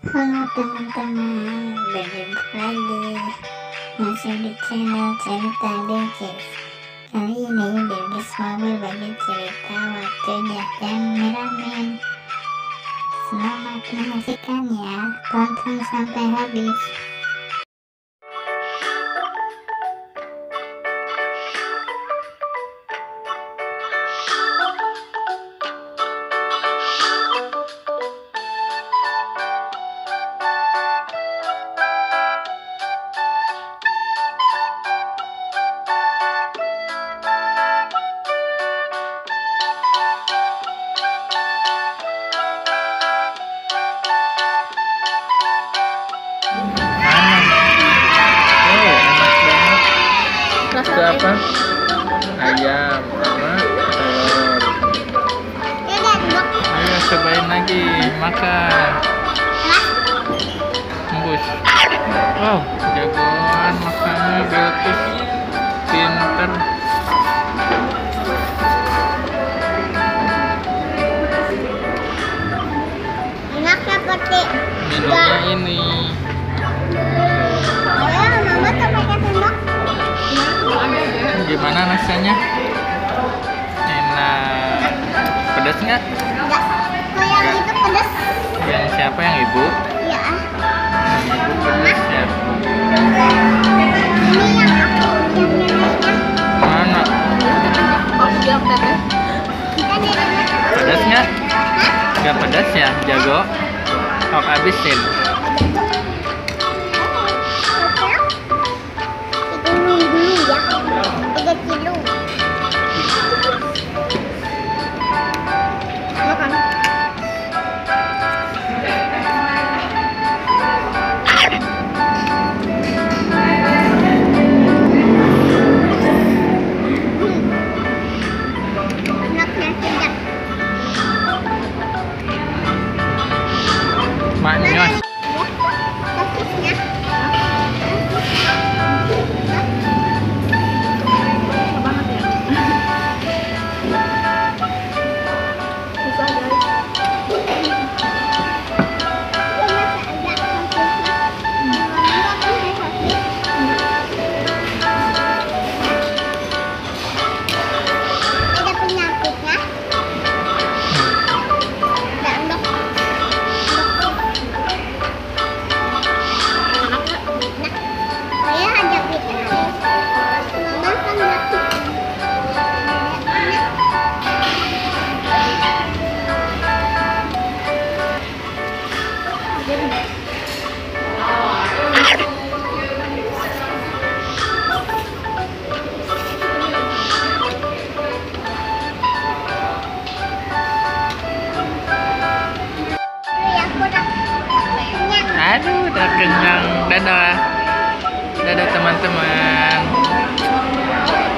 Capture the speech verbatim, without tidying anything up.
Halo teman-teman, berjumpa lagi masih di channel Cerita Bilqis. Kali ini Bilqis mau berbagi cerita waktunya dan meramen. Selamat menyaksikan ya, tonton sampai habis. Itu apa? Ayam sama telur. Ayo cobain lagi, makan. Embus. Wow, jagoan makannya Bilqis, pinter. Enak seperti Minumnya ini. Ayo, mama tuh pakai sendok. Gimana rasanya? Enak. Pedas nggak? Enggak, kayak Enggak. itu pedas. Yang siapa, yang ibu? Ya, Yang ibu pedas ya. ini yang aku yang neneknya. Mana? Kita neneknya. Pedas nggak? Hah? Nggak pedas ya, jago. Sok habisin. Hitung dulu ya. Tiga kilo. Makan. Enaknya sedap. Maknyos. Sosisnya. Aduh, udah kenyang. Dadah. Dadah teman-teman.